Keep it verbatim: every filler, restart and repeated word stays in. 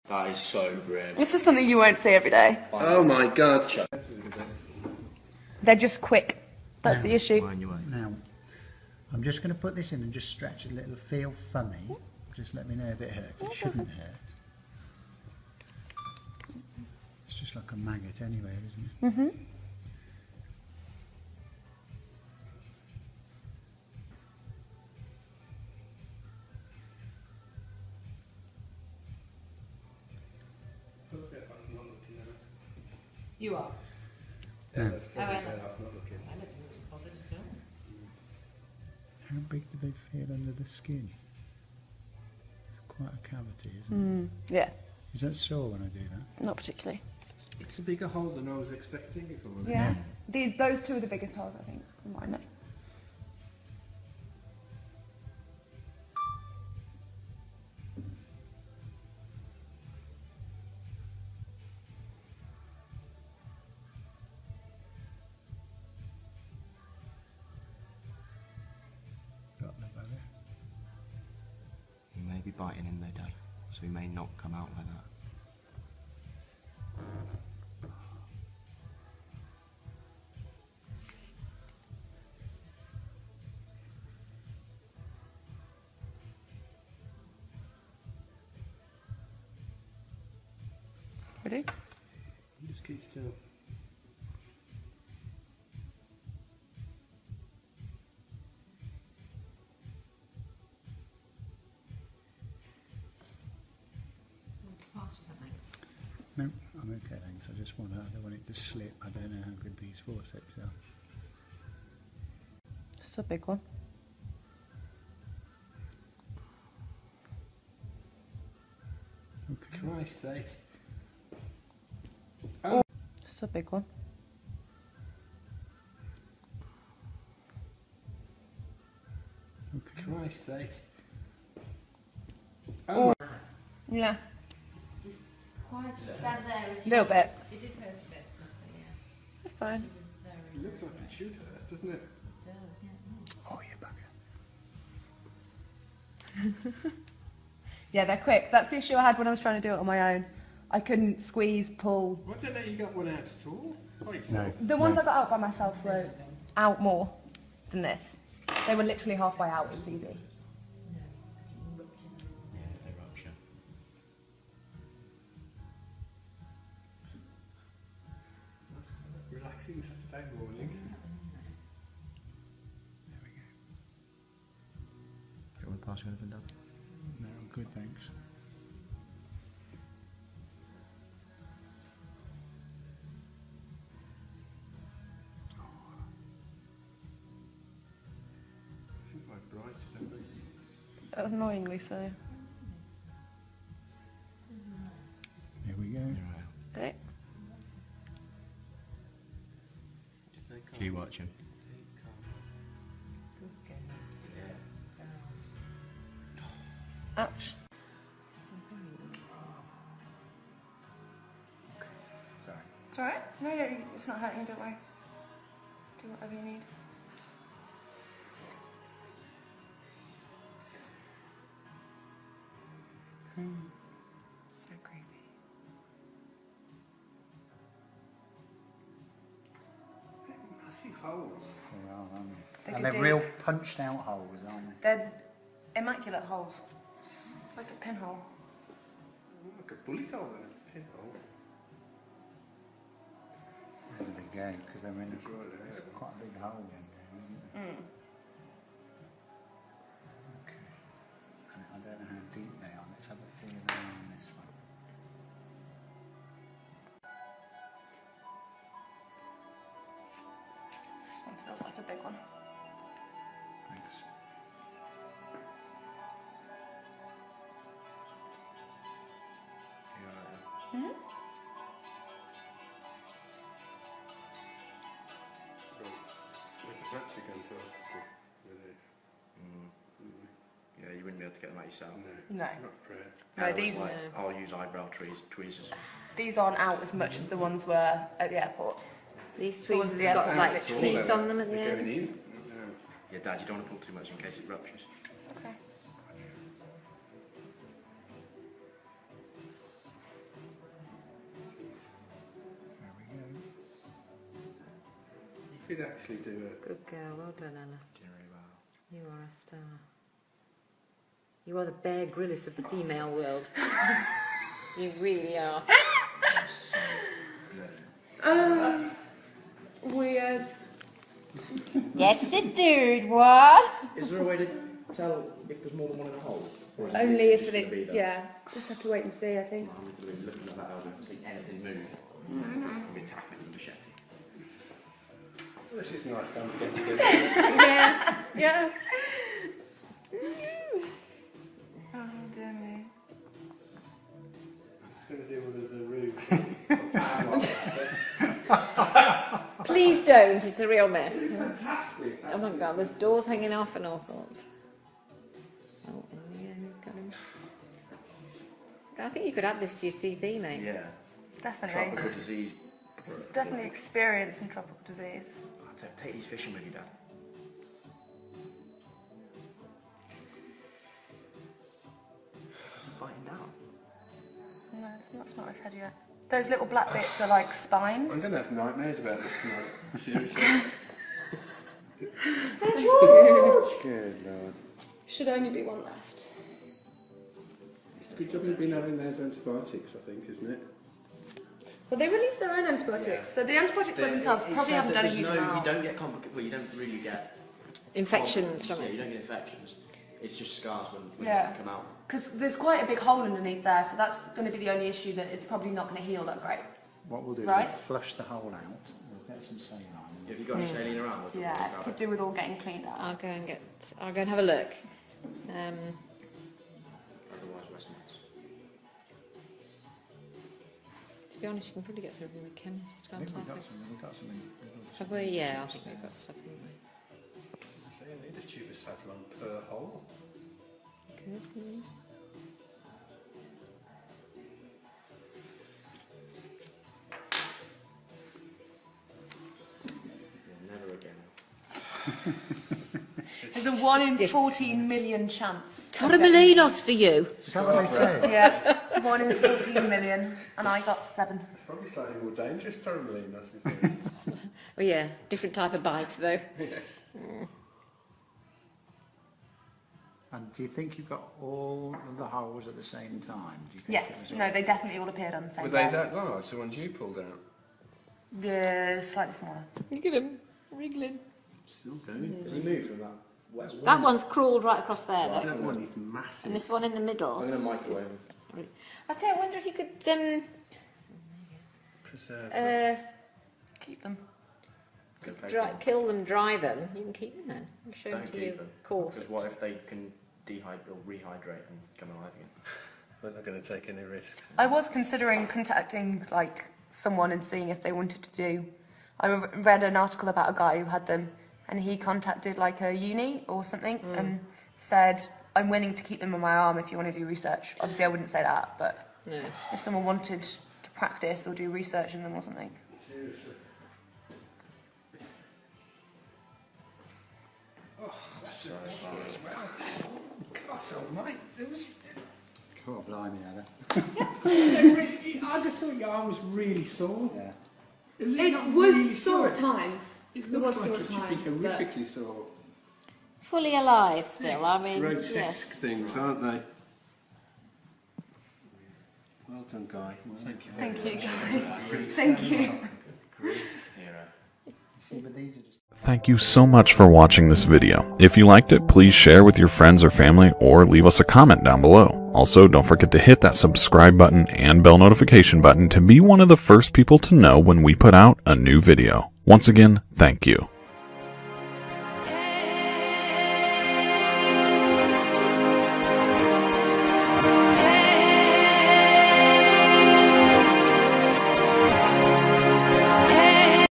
That is so grim. This is something you won't see every day. Oh my god. They're just quick. That's now, the issue. Now, I'm just going to put this in and just stretch a little. Feel funny. Just let me know if it hurts. It shouldn't hurt. It's just like a maggot anyway, isn't it? Mm-hmm. You are? No. Oh, I How big do they feel under the skin? It's quite a cavity, isn't Mm, yeah. it? Is that sore when I do that? Not particularly. It's a bigger hole than I was expecting, if I'm honest. Yeah. These, those two are the biggest holes, I think, from what I know. Got the belly. He may be biting in there, Dad, so he may not come out like that. Ready? Just keep still. No, I'm okay, thanks. I just want to, I don't want it to slip. I don't know how good these forceps are. This is a big one. Okay. Christ's sake. This is a big one. Okay. Christ's sake. Oh. Yeah. Quiet, just stand there. A little bit. It did hurt a bit, yeah. It's fine. It was very... It looks like it should hurt, doesn't it? It does, yeah. Oh, you bugger. Yeah, they're quick. That's the issue I had when I was trying to do it on my own. I couldn't squeeze, pull. I don't know you got one out at all. Like No. The ones no. I got out by myself were out more than this. They were literally halfway out. It was easy. Yeah, if they rupture. Relaxing Saturday morning. There we go. Do you want to pass you anything, Dad? No, I'm good, thanks. Seems like bright, don't they? Annoyingly so. Here we go. Okay. Are you watching? Ouch. Sorry. It's alright. No, no, it's not hurting, don't worry. Do whatever you need. So creepy. Massive holes. They are, aren't they? They And could they're do- real punched out holes, aren't they? They're immaculate holes. It's like a pinhole. Like a bullet hole and a pinhole. There they go, because they're in a, It's right there. it's quite a big hole in there, isn't it? Mm. Okay. And I don't know how deep they are. Let's have a feel around this one. This one feels like a big one. Thanks. Mm-hmm. With the battery going to hospital with this. Mm. Yeah, you wouldn't be able to get them out yourself. No. Not prayer. No, I was these like, I'll use eyebrow tweez, tweezers. these aren't out as much as the ones were at the airport. These The ones tweezers at the have got airport, like literally. teeth on them at the They're going end. in. No. Yeah, Dad, you don't want to pull too much in case it ruptures. It's okay. did actually do it. Good girl, well done, Ella. Doing really well. You are a star. You are the Bear Grylls of the female world. You really are. So bloody. Um, weird. That's the third one. Is there a way to tell if there's more than one in a hole? Or is it Only literally if just gonna be it, there? yeah. Just have to wait and see, I think. I'm going to be looking at that elbow and see anything move. I'm going to be tapping with the machete. This is nice time to get together. Yeah, yeah. Oh, dear me. It's going to deal with the room. Please don't, it's a real mess. Fantastic. Oh my god, there's doors hanging off and all sorts. Oh, yeah, he's got him. I think you could add this to your C V, mate. Yeah. Definitely. Tropical disease. This is definitely experience in tropical disease. I'd say take these fishing with you, Dad. Is it biting down? No, it's not, it's not his head yet. Those little black bits are like I'm spines. going to have nightmares about this tonight. Seriously. Good Lord. Should only be one left. It's a good job you've been having those antibiotics, I think, isn't it? Well, they release their own antibiotics, Yeah. so the antibiotics by themselves It- it probably said haven't that done a there's huge no, amount. You don't get complicated. Well, you don't really get Infections problems. from Yeah, it. you don't get infections. It's just scars when, when Yeah. they come out. Because there's quite a big hole underneath there, so that's going to be the only issue, that it's probably not going to heal that great. What we'll do is Right. we'll flush the hole out. We'll get some saline. Have you got any saline around? Or do you want me to Yeah, grab could it? do with all getting cleaned up. I'll go and get. I'll go and have a look. Um, Otherwise, Westmans. to be honest, you can probably get some from the chemist. I Can't think I? we've got some. We've got something. Have we? Yeah, I think we've got stuff. Haven't we? So you need a tube of Savlon per hole. Good. mm. Yeah, never again. There's a one in Yes. fourteen million chance. of Torremolinos for you. Is that what they say? getting- Yeah, one in fourteen million, and I got seven. It's probably slightly more dangerous, Torremolinos, I think. Well, yeah, different type of bite though. Yes. And do you think you've got all of the holes at the same time? Do you think Yes, it was no, all- they definitely all appeared on the same Were they day. that large, the ones you pulled out? Yeah, slightly smaller. Look at him wriggling. Still going. Has he moved from that? West That one's crawled right across there, though. That one is massive. And this one in the middle. I'm going to microwave is- him. I tell you, I wonder if you could um, Preserve. uh, Keep them. Good paper. dry, kill them, dry them. You can keep them then. You can show them Don't to your keep them. course. Because what if they can dehydrate or rehydrate and come alive again? We're not going to take any risks. I was considering contacting like someone and seeing if they wanted to do. I re- read an article about a guy who had them, and he contacted like a uni or something and said, "I'm willing to keep them on my arm if you want to do research." Obviously, I wouldn't say that, but No. if someone wanted to practice or do research in them or something. God, so mate, it was. Oh, blimey, Ella. I just thought your arm was really sore. Yeah. It, was not really sore. times. It looks like it should be horrifically sore. Fully alive still. I mean, Grotesque yes. things, aren't they? Well done, Guy. Thank you. Thank you. Thank you. Hero. See, but these are just... Thank you so much for watching this video. If you liked it, please share with your friends or family or leave us a comment down below. Also, don't forget to hit that subscribe button and bell notification button to be one of the first people to know when we put out a new video. Once again, thank you.